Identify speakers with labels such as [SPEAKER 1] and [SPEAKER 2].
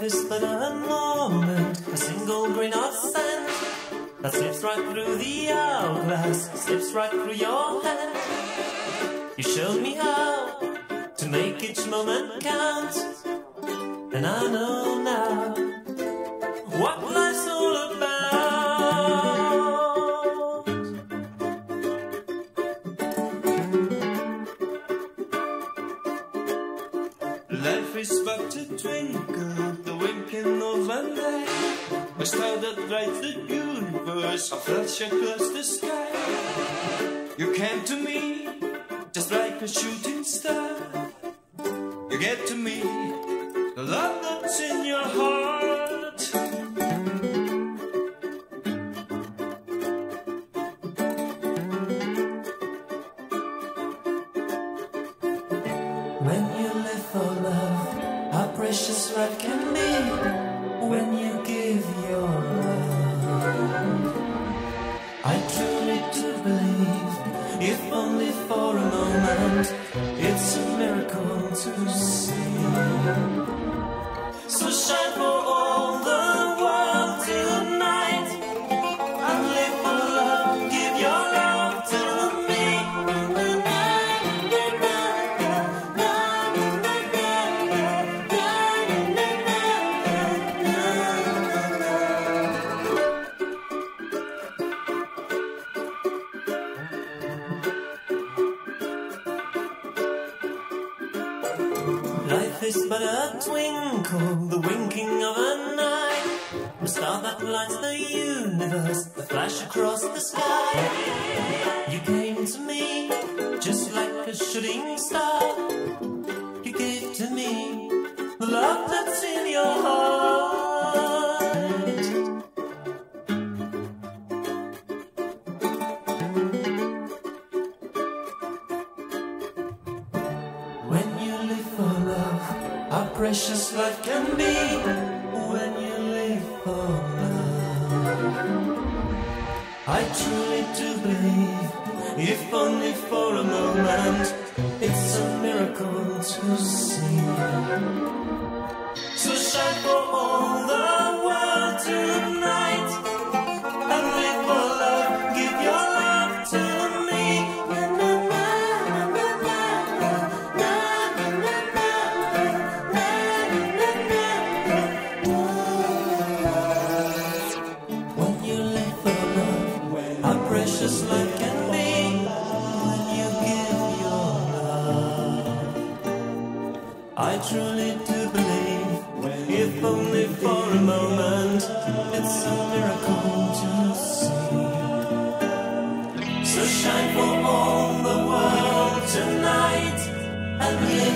[SPEAKER 1] is but a moment, a single grain of sand that slips right through the hourglass, slips right through your hand. You showed me how to make each moment count, and I know now what life's all about. Life is but a twinkle, the winking of an eye, a star that lights the universe, a flash across the sky. You came to me just like a shooting star. You get to me the love that's in your heart. When you live for love, how precious life can be. When you give your love, I truly do believe, if only for a moment, it's a miracle to see. So shine for all the world tonight, and live for love, give your love to me. Life is but a twinkle, the winking of an eye, a star that lights the universe, the flash across the sky. You came to me just like a shooting star. You gave to me the love that's in your heart. When you live for love, how precious life can be. When you live for love, I truly do believe, if only for a moment, it's a miracle to see. So shine for all the world tonight, and live for love, give your love to me. Precious life can be when you give your love. I truly do believe, if only for a moment, it's a miracle to see. So shine for all the world tonight, and live